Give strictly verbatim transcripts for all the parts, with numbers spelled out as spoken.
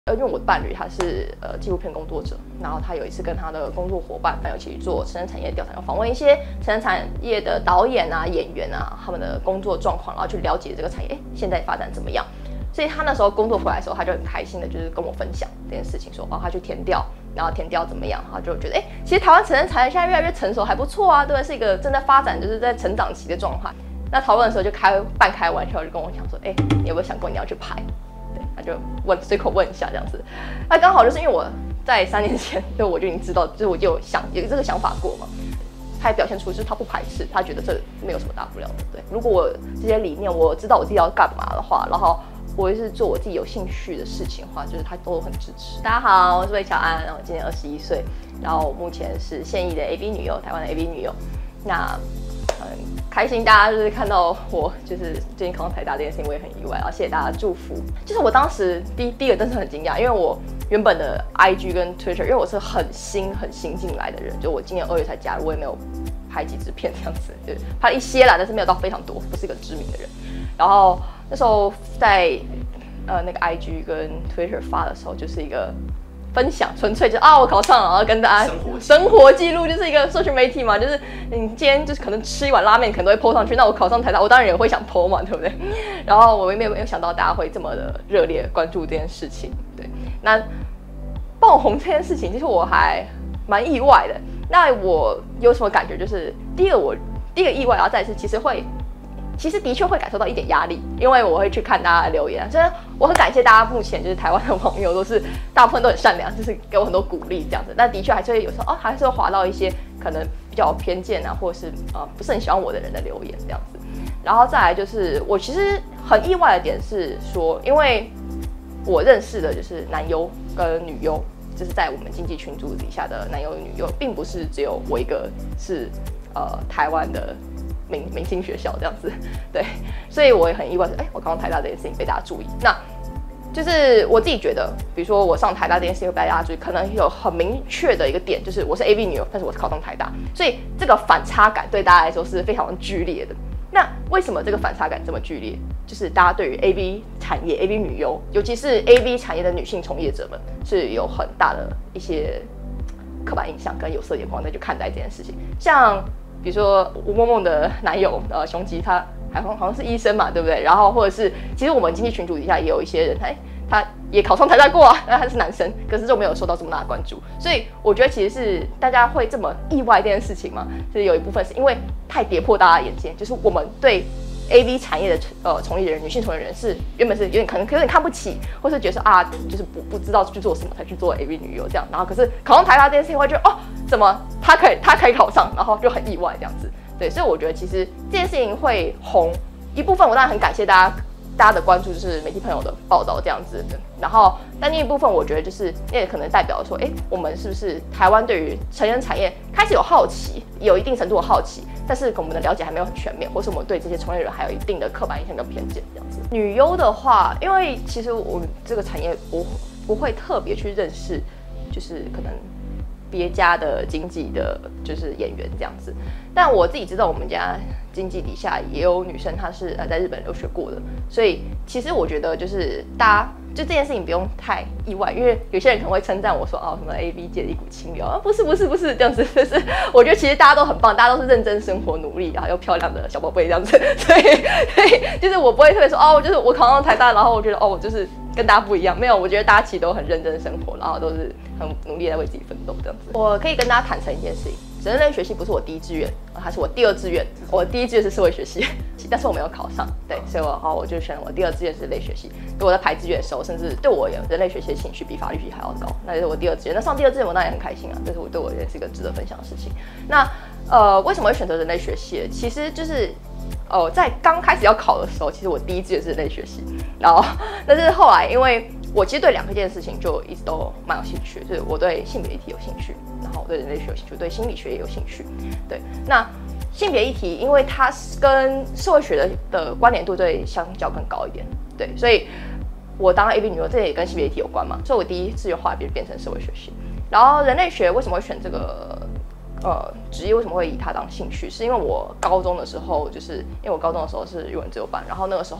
呃，因为我的伴侣他是呃纪录片工作者，然后他有一次跟他的工作伙伴还有一起做成人产业调查，要访问一些成人产业的导演啊、演员啊，他们的工作状况，然后去了解这个产业，哎，现在发展怎么样？所以他那时候工作回来的时候，他就很开心的，就是跟我分享这件事情，说哦，他去田调，然后田调怎么样，他就觉得哎，其实台湾成人产业现在越来越成熟，还不错啊，对不对？是一个正在发展，就是在成长期的状态。那讨论的时候就开半开玩笑，就跟我讲说，哎，你有没有想过你要去拍？对，他就问随口问一下这样子。那刚好就是因为我在三年前，就我就已经知道，就是我就有想有这个想法过嘛。他也表现出就是他不排斥，他觉得这没有什么大不了的。对，如果我这些理念我知道我自己要干嘛的话，然后我也是做我自己有兴趣的事情的话，就是他都很支持。大家好，我是魏乔安，然后今年二十一岁，然后目前是现役的 A B 女优，台湾的 A B 女优。那很开心，大家就是看到我就是最近考上台大这件事情，我也很意外，然后谢谢大家的祝福。就是我当时第第一个真是很惊讶，因为我原本的 I G 跟 Twitter， 因为我是很新很新进来的人，就我今年二月才加入，我也没有拍几支片这样子，就是拍了一些啦，但是没有到非常多，不是一个知名的人。然后那时候在呃那个 I G 跟 Twitter 发的时候，就是一个分享，纯粹就啊我考上了，然后跟大家生活记录，就是一个社群媒体嘛，就是你今天就是可能吃一碗拉面，可能都会 po 上去。那我考上台大，我当然也会想 po 嘛，对不对？然后我也没有没有想到大家会这么的热烈关注这件事情。对，那爆红这件事情，其实我还蛮意外的。那我有什么感觉？就是第一个我第一个意外，然后再是其实会。其实的确会感受到一点压力，因为我会去看大家的留言，所以我很感谢大家目前就是台湾的网友都是大部分都很善良，就是给我很多鼓励这样子。但的确还是会有时候哦，还是会滑到一些可能比较有偏见啊，或者是呃不是很喜欢我的人的留言这样子。然后再来就是我其实很意外的点是说，因为我认识的就是男优跟女优，就是在我们经济群组底下的男优女优，并不是只有我一个是呃台湾的。明明星学校这样子，对，所以我也很意外，哎、欸，我考上台大这件事情被大家注意。那就是我自己觉得，比如说我上台大这件事情被大家注意，可能有很明确的一个点，就是我是 A B 女优，但是我是考上台大，所以这个反差感对大家来说是非常剧烈的。那为什么这个反差感这么剧烈？就是大家对于 A B 产业、A B 女优，尤其是 A B 产业的女性从业者们，是有很大的一些刻板印象跟有色眼光在去看待这件事情，像。比如说吴梦梦的男友呃熊吉，他还好像是医生嘛，对不对？然后或者是其实我们经济群组底下也有一些人，哎，他也考上台大过啊，那他是男生，可是就没有受到这么大的关注。所以我觉得其实是大家会这么意外这件事情嘛，就是有一部分是因为太跌破大家的眼睛，就是我们对 A V 产业的呃从业人，女性从业人是原本是有点可能有点看不起，或是觉得啊就是不不知道去做什么才去做 A V 女优这样，然后可是考上台大这件事情会觉得哦。怎么他可以他可以考上，然后就很意外这样子，对，所以我觉得其实这件事情会红一部分，我当然很感谢大家大家的关注，就是媒体朋友的报道这样子的。然后，但另一部分我觉得就是也可能代表说，哎，我们是不是台湾对于成人产业开始有好奇，有一定程度的好奇，但是我们的了解还没有很全面，或是我们对这些从业人还有一定的刻板印象跟偏见这样子。女优的话，因为其实我们这个产业不不会特别去认识，就是可能。别家的经纪的，就是演员这样子，但我自己知道我们家经纪底下也有女生，她是呃在日本留学过的，所以其实我觉得就是大家就这件事情不用太意外，因为有些人可能会称赞我说哦什么 A V 界的一股清流啊，不是不是不是这样子，就是我觉得其实大家都很棒，大家都是认真生活努力，然后又漂亮的小宝贝这样子，所以所以就是我不会特别说哦，就是我考上台大，然后我觉得哦我就是跟大家不一样，没有，我觉得大家其实都很认真生活，然后都是很努力在为自己奋斗这样子。我可以跟大家坦诚一件事情，人类学系不是我第一志愿，它是我第二志愿。我第一志愿是社会学系，但是我没有考上，对，所以我好我就选了我第二志愿是人类学系。我在排志愿的时候，甚至对我人类学系的兴趣比法律系还要高，那就是我第二志愿。那上第二志愿我当然也很开心啊，这是我对我也是一个值得分享的事情。那呃，为什么会选择人类学系？其实就是。哦，在刚开始要考的时候，其实我第一志愿是人类学系，然后但是后来因为我其实对两个件事情就一直都蛮有兴趣，就是我对性别议题有兴趣，然后我对人类学有兴趣，对心理学也有兴趣。对，那性别议题因为它跟社会学的的关联度对相较更高一点，对，所以我当了 A B 女优，这也跟性别议题有关嘛，所以我第一志愿后来变变成社会学系，然后人类学为什么会选这个？呃，职业为什么会以它当兴趣？是因为我高中的时候，就是因为我高中的时候是语文自由班，然后那个时候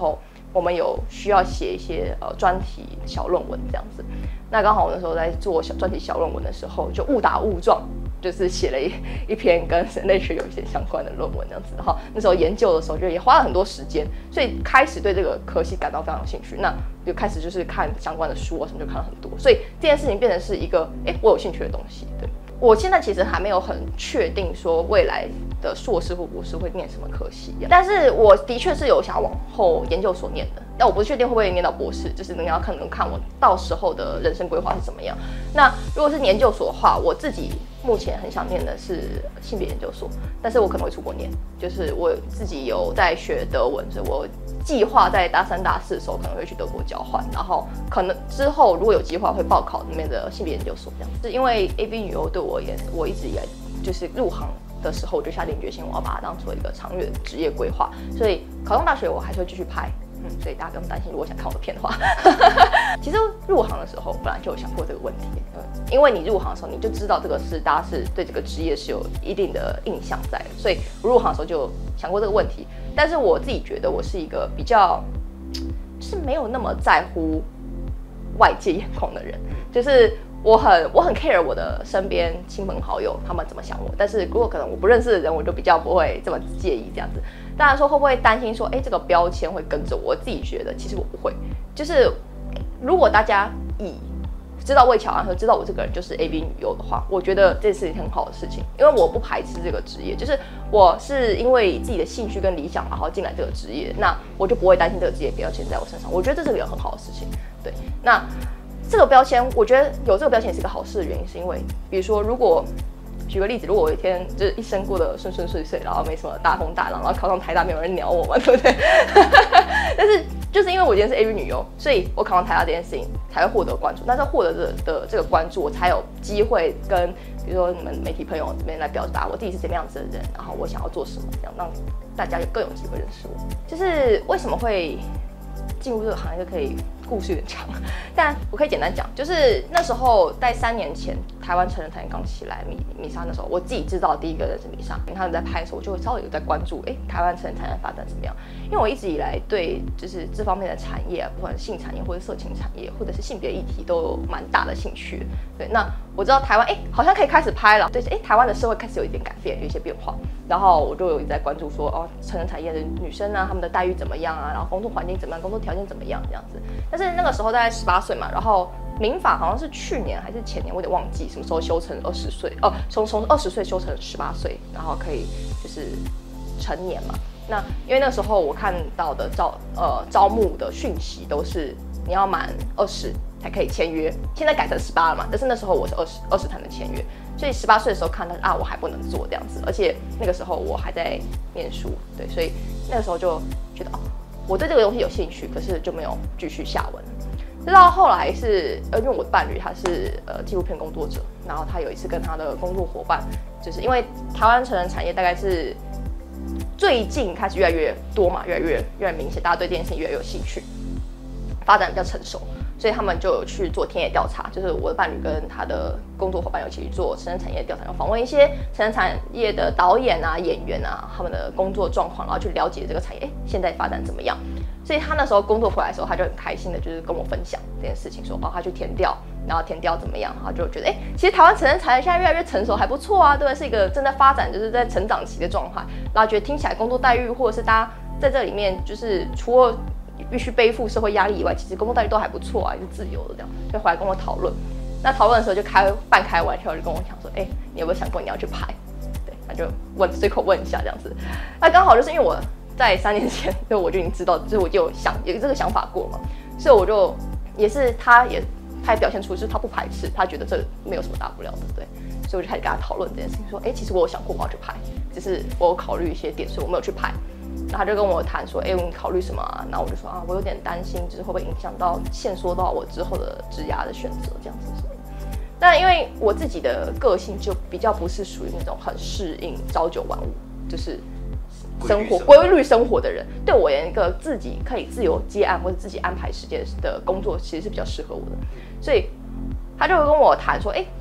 我们有需要写一些呃专题小论文这样子。那刚好我那时候在做小专题小论文的时候，就误打误撞，就是写了一一篇跟人类学有一些相关的论文这样子。然后那时候研究的时候，就也花了很多时间，所以开始对这个科系感到非常有兴趣。那就开始就是看相关的书啊什么，就看了很多。所以这件事情变成是一个哎我有兴趣的东西。对，我现在其实还没有很确定说未来的硕士或博士会念什么科系，但是我的确是有想要往后研究所念的，但我不确定会不会念到博士，就是你要可能看我到时候的人生规划是怎么样。那如果是研究所的话，我自己目前很想念的是性别研究所，但是我可能会出国念，就是我自己有在学德文，所以我计划在大三大四的时候可能会去德国交换，然后可能之后如果有计划会报考里面的性别研究所这样。是因为 A V 女优对我而言，我一直以来就是入行的时候我就下定决心，我要把它当做一个长远的职业规划，所以考上大学我还是会继续拍，嗯，所以大家不用担心，如果想看我的片的话。其实入行的时候本来就有想过这个问题，嗯，因为你入行的时候你就知道这个是大家是对这个职业是有一定的印象在的，所以入行的时候就想过这个问题。但是我自己觉得我是一个比较就是没有那么在乎外界眼光的人，就是我很我很 care 我的身边亲朋好友他们怎么想我，但是如果可能我不认识的人，我就比较不会这么介意这样子。当然说会不会担心说，哎，这个标签会跟着我？我自己觉得其实我不会，就是如果大家以知道魏乔安和知道我这个人就是 A V 女优的话，我觉得这是一件很好的事情，因为我不排斥这个职业，就是我是因为自己的兴趣跟理想然后进来这个职业，那我就不会担心这个职业标签在我身上，我觉得这是一个很好的事情。对，那这个标签，我觉得有这个标签也是一个好事的原因，是因为比如说如果举个例子，如果我有一天就是一生过得顺顺遂遂，然后没什么大风大浪，然后考上台大没有人鸟我嘛，对不对？但是就是因为我今天是 A V 女优，所以我考上台大这件事情才会获得关注。但是获得的的这个关注，我才有机会跟比如说你们媒体朋友这边来表达我自己是怎么样子的人，然后我想要做什么，这样让大家更有机会认识我。就是为什么会进入这个行业，就可以故事有点长，但我可以简单讲，就是那时候在三年前，台湾成人产业刚起来，米米莎那时候，我自己知道第一个人是米莎，他们在拍的时候，我就会稍微有在关注，哎，台湾成人产业发展怎么样？因为我一直以来对就是这方面的产业，不管是性产业或者色情产业，或者是性别议题，都有蛮大的兴趣。对，那我知道台湾，哎，好像可以开始拍了，对，哎，台湾的社会开始有一点改变，有一些变化，然后我就有在关注说，哦，成人产业的女生啊，她们的待遇怎么样啊？然后工作环境怎么样？工作条件怎么样？这样子。但是那个时候大概十八岁嘛，然后民法好像是去年还是前年，我有点忘记什么时候修成二十岁哦，从从二十岁修成十八岁，然后可以就是成年嘛。那因为那时候我看到的招呃招募的讯息都是你要满二十才可以签约，现在改成十八了嘛，但是那时候我是二十二十才能签约，所以十八岁的时候看到啊我还不能做这样子，而且那个时候我还在念书，对，所以那个时候就觉得哦我对这个东西有兴趣，可是就没有继续下文。直到后来是呃因为我的伴侣他是呃纪录片工作者，然后他有一次跟他的工作伙伴，就是因为台湾成人产业大概是最近开始越来越多嘛，越来越越来越明显，大家对这件事情越来越有兴趣，发展比较成熟，所以他们就有去做田野调查，就是我的伴侣跟他的工作伙伴有一起去做成人产业调查，要访问一些成人产业的导演啊、演员啊，他们的工作状况，然后去了解这个产业，哎，现在发展怎么样？所以他那时候工作回来的时候，他就很开心的，就是跟我分享这件事情，说哦，他去田调，然后田调怎么样，然后就觉得，哎，其实台湾成人产业现在越来越成熟，还不错啊，对不对？是一个正在发展，就是在成长期的状态，然后觉得听起来工作待遇或者是大家在这里面，就是除了必须背负社会压力以外，其实工作待遇都还不错啊，也是自由的这样，就回来跟我讨论。那讨论的时候就开半开玩笑，就跟我讲说，哎，你有没有想过你要去拍？对，他就问随口问一下这样子。那刚好就是因为我在三年前，就我就已经知道，就是我就有想有这个想法过嘛，所以我就也是他也他也表现出就是他不排斥，他觉得这没有什么大不了的，对，所以我就开始跟他讨论这件事情，说，哎，其实我有想过我要去拍，只是我有考虑一些点，所以我没有去拍。然后他就跟我谈说，哎，你考虑什么啊？然后我就说啊，我有点担心，就是会不会影响到限缩到我之后的职涯的选择这样子。但因为我自己的个性就比较不是属于那种很适应朝九晚五，就是生活规律生活的人，对我一个自己可以自由接案或者自己安排时间的工作，其实是比较适合我的。所以他就跟我谈说，哎，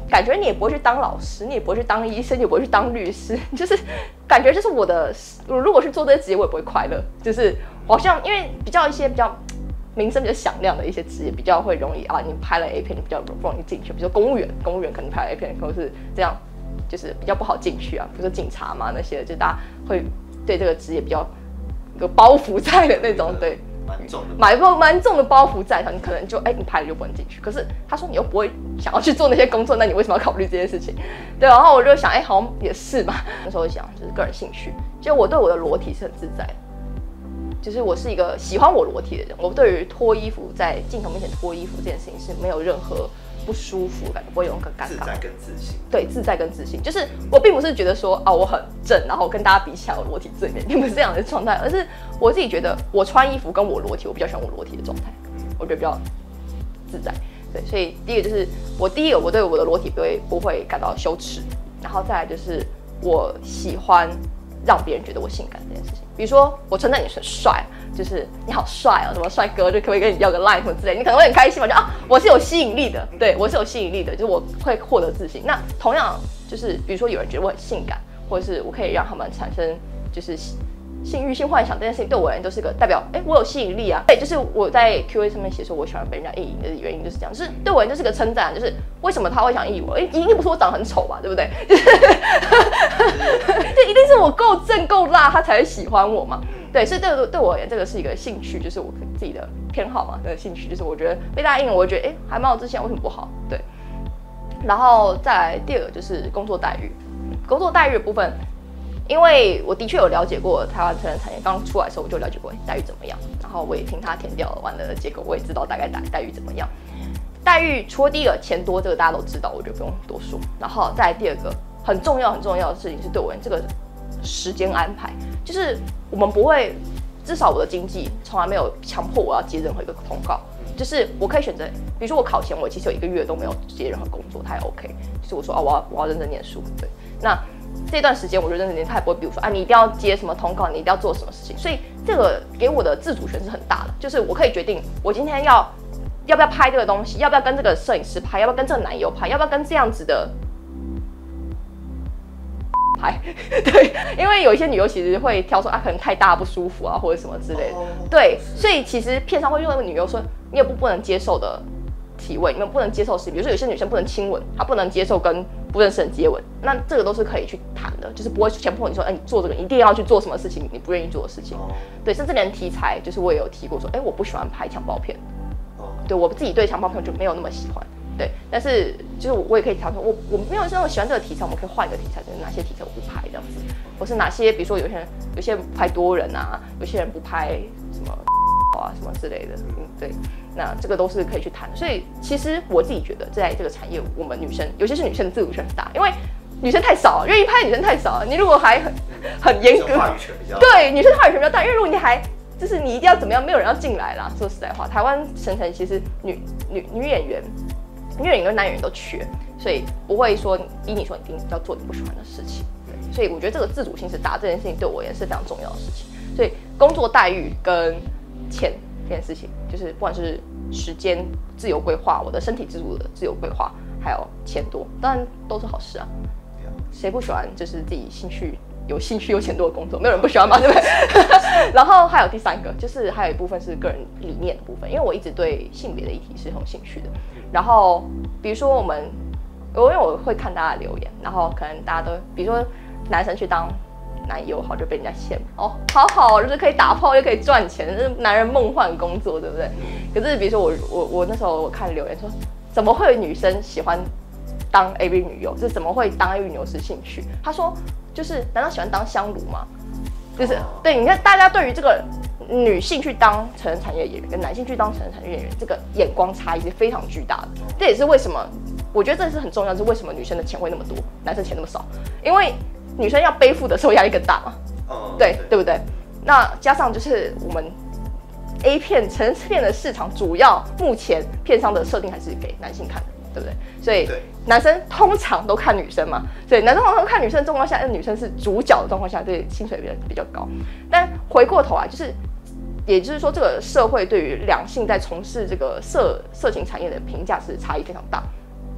感觉你也不会去当老师，你也不会去当医生，你也不会去当律师，就是感觉就是我的，如果去做这些职业，我也不会快乐。就是好像因为比较一些比较名声比较响亮的一些职业，比较会容易啊，你拍了 A 片，你比较容易进去。比如说公务员，公务员可能拍了 A 片，或是这样，就是比较不好进去啊。比如说警察嘛那些，就大家会对这个职业比较有个包袱在的那种，对。 蛮重的， 买包蛮重的包袱在上，你可能就哎、欸，你拍了就不能进去。可是他说你又不会想要去做那些工作，那你为什么要考虑这件事情？对，然后我就想，哎、欸，好像也是嘛。那时候想就是个人兴趣，就我对我的裸体是很自在的，就是我是一个喜欢我裸体的人。我对于脱衣服在镜头面前脱衣服这件事情是没有任何不舒服感觉，不会有很尴尬。 自在跟自信， 对，自在跟自信，就是我并不是觉得说啊我很正，然后跟大家比起来我裸体最美，并不是这样的状态，而是我自己觉得我穿衣服跟我裸体，我比较喜欢我裸体的状态，我觉得比较自在。对，所以第一个就是我第一个我对我的裸体不会不会感到羞耻，然后再来就是我喜欢让别人觉得我性感这件事情。比如说我称赞你很帅，就是你好帅哦，什么帅哥，就可不可以跟你要个 line 什么之类，你可能会很开心嘛，就啊我是有吸引力的，对我是有吸引力的，就是我会获得自信。那同样就是比如说有人觉得我很性感，或者是我可以让他们产生就是性欲、性幻想这件事情，对我而言都是个代表，哎、欸，我有吸引力啊。对，就是我在 Q A 上面写说我喜欢被人家意淫的原因就是这样，就是对我而言就是个称赞，就是为什么他会想意淫我？哎、欸，一定不是我长得很丑吧，对不对？就是就一定是我够正够辣，他才会喜欢我嘛。对，所以对对我而言，这个是一个兴趣，就是我自己的偏好嘛，的兴趣，就是我觉得被大家意淫，我觉得哎、欸、还蛮有自信，为什么不好？对。然后再来第二个就是工作待遇，工作待遇的部分。因为我的确有了解过台湾成人产业刚出来的时候，我就了解过待遇怎么样，然后我也听他填掉完的结果，我也知道大概待待遇怎么样。待遇除了第一个钱多，这个大家都知道，我就不用多说。然后再来第二个很重要很重要的事情是对我这个时间安排，就是我们不会，至少我的经纪从来没有强迫我要接任何一个通告，就是我可以选择，比如说我考前我其实有一个月都没有接任何工作，他也 OK， 就是我说啊我要我要认真念书，对，那。这段时间我就认真念，他也不会比如说啊，你一定要接什么通告，你一定要做什么事情，所以这个给我的自主权是很大的，就是我可以决定我今天要要不要拍这个东西，要不要跟这个摄影师拍，要不要跟这个男优拍，要不要跟这样子的拍，对，因为有一些女优其实会挑说啊，可能太大不舒服啊，或者什么之类的，对，所以其实片商会认为女优说你有不不能接受的体位，你们不能接受是，比如说有些女生不能亲吻，她不能接受跟不认识人接吻，那这个都是可以去谈的，就是不会强迫你说，哎、欸，你做这个一定要去做什么事情，你不愿意做的事情。哦、对，甚至连题材，就是我也有提过说，哎、欸，我不喜欢拍强暴片，哦、对我自己对强暴片就没有那么喜欢，对，但是就是我也可以谈说，我我没有那么喜欢这个题材，我们可以换一个题材，就是哪些题材我不拍这样子，或是哪些，比如说有些人有些人不拍多人啊，有些人不拍什么啊什么之类的，嗯，对。那这个都是可以去谈，所以其实我自己觉得，在这个产业，我们女生，尤其是女生的自主权很大，因为女生太少了，愿意拍的女生太少了。你如果还很很严格， 话语权比较对，女生话语权比较大，因为如果你还就是你一定要怎么样，没有人要进来啦。说实在话，台湾成成其实女女女演员、女演员跟男演员都缺，所以不会说逼你说你一定要做你不喜欢的事情。对，所以我觉得这个自主性是大，这件事情对我而言是非常重要的事情。所以工作待遇跟钱。这件事情就是不管是时间自由规划，我的身体自主的自由规划，还有钱多，当然都是好事啊。谁不喜欢就是自己兴趣有兴趣有钱多的工作？没有人不喜欢嘛，对不对？然后还有第三个，就是还有一部分是个人理念的部分，因为我一直对性别的议题是很有兴趣的。然后比如说我们，因为我会看大家的留言，然后可能大家都比如说男生去当。男友好就被人家羡慕哦，好好，就是可以打炮又可以赚钱，这是男人梦幻工作，对不对？可是比如说我我我那时候我看留言说，怎么会有女生喜欢当 A V 女优？就是怎么会当 A V 女优是兴趣？他说就是难道喜欢当香炉吗？就是对，你看大家对于这个女性去当成人产业演员跟男性去当成人产业演员这个眼光差异是非常巨大的，这也是为什么我觉得这是很重要，是为什么女生的钱会那么多，男生钱那么少，因为。女生要背负的时候压力更大嘛，哦、对对不对？那加上就是我们 A 片成人片的市场，主要目前片商的设定还是给男性看的，对不对？所以男生通常都看女生嘛，所以男生通常看女生的状况下，那女生是主角的状况下，对薪水比较比较高。但回过头来，就是也就是说，这个社会对于两性在从事这个色色情产业的评价是差异非常大。这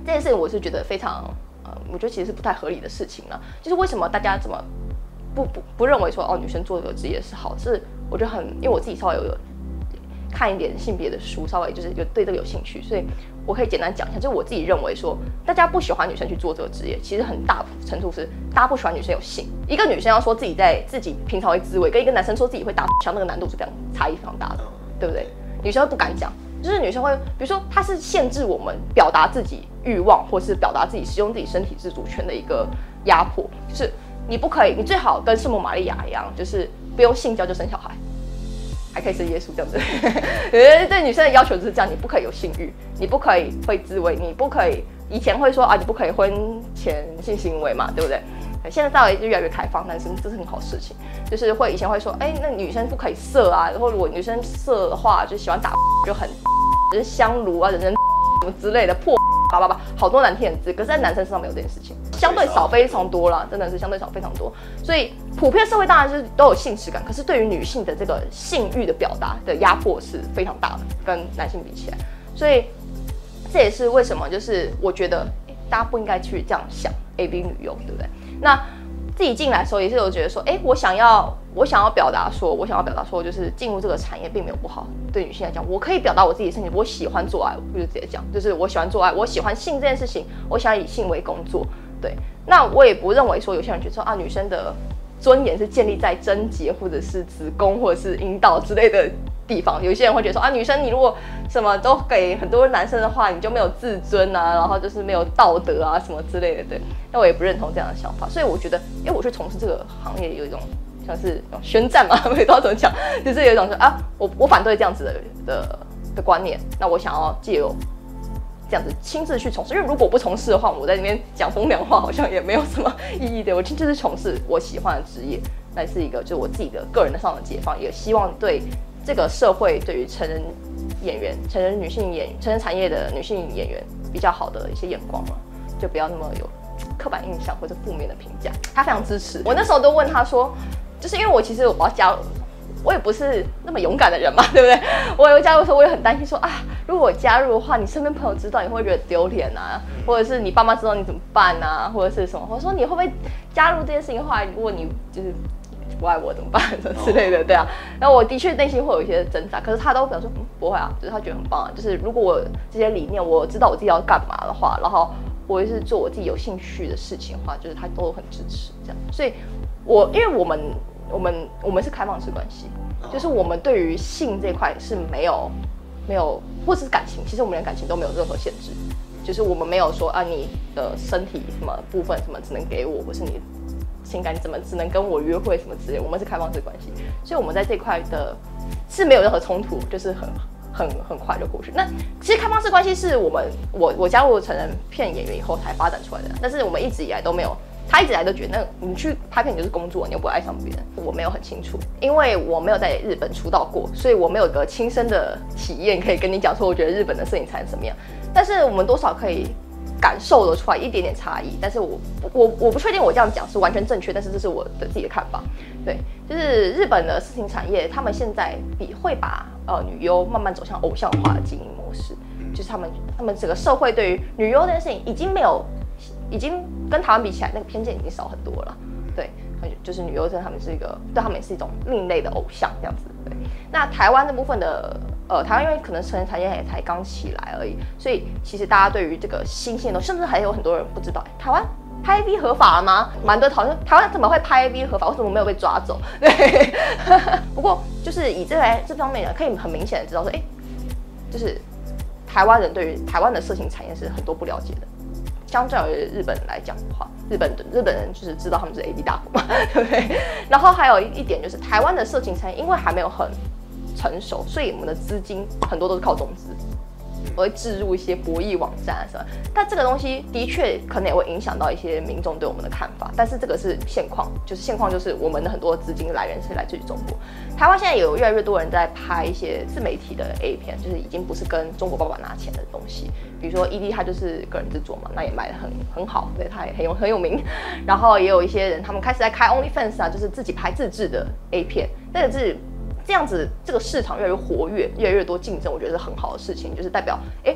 这件事情我是觉得非常，呃，我觉得其实是不太合理的事情了。就是为什么大家这么不不不认为说哦女生做这个职业是好？是我觉得很，因为我自己稍微有有看一点性别的书，稍微就是有对这个有兴趣，所以我可以简单讲一下。就是我自己认为说，大家不喜欢女生去做这个职业，其实很大程度是大家不喜欢女生有性。一个女生要说自己在自己平常会自慰，跟一个男生说自己会打枪，那个难度是非常差异非常大的，对不对？女生会不敢讲。就是女生会，比如说，她是限制我们表达自己欲望，或是表达自己使用自己身体自主权的一个压迫。就是你不可以，你最好跟圣母玛利亚一样，就是不用性交就生小孩，还可以生耶稣这样子。对女生的要求就是这样，你不可以有性欲，你不可以会自慰，你不可以以前会说啊，你不可以婚前性行为嘛，对不对？现在稍微就越来越开放，但是这是很好的事情。就是会以前会说，哎、欸，那女生不可以色啊，然后如果女生色的话，就喜欢打就很就是香炉啊，人人什么之类的破叭叭叭，好多难听的字。可是，在男生身上没有这件事情，相对少非常多啦，真的是相对少非常多。所以，普遍社会当然是都有性耻感，可是对于女性的这个性欲的表达的压迫是非常大的，跟男性比起来。所以，这也是为什么就是我觉得、欸、大家不应该去这样想 A V 女优，对不对？那自己进来的时候也是有觉得说，哎、欸，我想要，我想要表达说，我想要表达说，就是进入这个产业并没有不好。对女性来讲，我可以表达我自己的身体，我喜欢做爱，我就直接讲，就是我喜欢做爱，我喜欢性这件事情，我想要以性为工作。对，那我也不认为说有些人觉得说啊，女生的尊严是建立在贞洁或者是子宫或者是阴道之类的地方。有些人会觉得说啊，女生你如果什么都给很多男生的话，你就没有自尊啊，然后就是没有道德啊什么之类的。对，那我也不认同这样的想法。所以我觉得，因为我去从事这个行业，有一种像是宣战嘛，我也不知道怎么讲，就是有一种说啊，我我反对这样子的的的观念，那我想要借由这样子亲自去从事，因为如果不从事的话，我在那边讲风凉话好像也没有什么意义的。我亲自去从事我喜欢的职业，那是一个就是我自己的个人的上的解放，也希望对这个社会对于成人演员、成人女性演员、成人产业的女性演员比较好的一些眼光了，就不要那么有刻板印象或者负面的评价。他非常支持我，那时候都问他说，就是因为我其实我要加入。我也不是那么勇敢的人嘛，对不对？我有加入的时候，我也很担心说啊，如果我加入的话，你身边朋友知道，你会觉得丢脸啊，或者是你爸妈知道你怎么办啊，或者是什么？我说你会不会加入这件事情的话，如果你就是不爱我怎么办之类的，对啊。然后我的确内心会有一些挣扎，可是他都表示嗯不会啊，就是他觉得很棒啊，就是如果我这些理念我知道我自己要干嘛的话，然后我也是做我自己有兴趣的事情的话，就是他都很支持这样。所以我因为我们。我们我们是开放式关系，就是我们对于性这块是没有没有，或者是感情，其实我们连感情都没有任何限制，就是我们没有说啊你的身体什么部分什么只能给我，或是你情感你怎么只能跟我约会什么之类，我们是开放式关系，所以我们在这块的是没有任何冲突，就是很很很快就过去。那其实开放式关系是我们我我加入成人片演员以后才发展出来的，但是我们一直以来都没有。他一直以来都觉得，那你去拍片你就是工作，你又不会爱上别人。我没有很清楚，因为我没有在日本出道过，所以我没有个亲身的体验可以跟你讲说，我觉得日本的摄影产业怎么样。但是我们多少可以感受得出来一点点差异。但是我我我不确定我这样讲是完全正确，但是这是我的自己的看法。对，就是日本的色情产业，他们现在比会把呃女优慢慢走向偶像化的经营模式，就是他们他们整个社会对于女优这件事情已经没有。已经跟台湾比起来，那个偏见已经少很多了。对，就是女优真的他们是一个，对他们也是一种另类的偶像这样子。对，那台湾这部分的，呃，台湾因为可能成人产业也才刚起来而已，所以其实大家对于这个新鲜的，甚至还有很多人不知道，台湾拍 A V 合法了吗？蛮多讨论，台湾怎么会拍 A V 合法？为什么没有被抓走？对，不过就是以这来这方面呢，可以很明显的知道说，哎、欸，就是台湾人对于台湾的色情产业是很多不了解的。相较于日本人来讲的话，日本的日本人就是知道他们是 A V 大国嘛，对不对？然后还有一点就是台湾的色情产业因为还没有很成熟，所以我们的资金很多都是靠中资，我会置入一些博弈网站啊什么。但这个东西的确可能也会影响到一些民众对我们的看法，但是这个是现况，就是现况就是我们的很多资金来源是来自于中国。台湾现在有越来越多人在拍一些自媒体的 A 片，就是已经不是跟中国爸爸拿钱的东西。比如说 E D 他就是个人制作嘛，那也卖得很很好，对，他也很有很有名。然后也有一些人他们开始在开 OnlyFans 啊，就是自己拍自制的 A 片，那个是这样子，这个市场越来越活跃，越来越多竞争，我觉得是很好的事情，就是代表哎。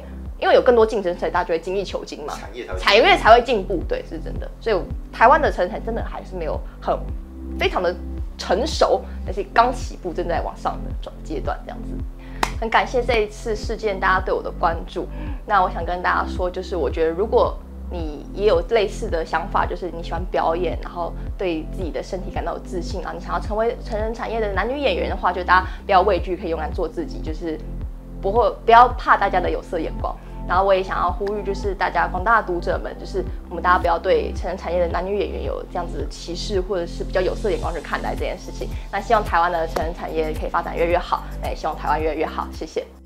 因为有更多竞争，所以大家就会精益求精嘛， 产业才会产业才会进步，对，是真的。所以台湾的成人产业真的还是没有很非常的成熟，但是刚起步，正在往上的转阶段这样子。很感谢这一次事件大家对我的关注。那我想跟大家说，就是我觉得如果你也有类似的想法，就是你喜欢表演，然后对自己的身体感到有自信啊，你想要成为成人产业的男女演员的话，就大家不要畏惧，可以勇敢做自己，就是不会不要怕大家的有色眼光。然后我也想要呼吁，就是大家广大的读者们，就是我们大家不要对成人产业的男女演员有这样子的歧视，或者是比较有色眼光去看待这件事情。那希望台湾的成人产业可以发展越来越好，那也希望台湾越来越好，谢谢。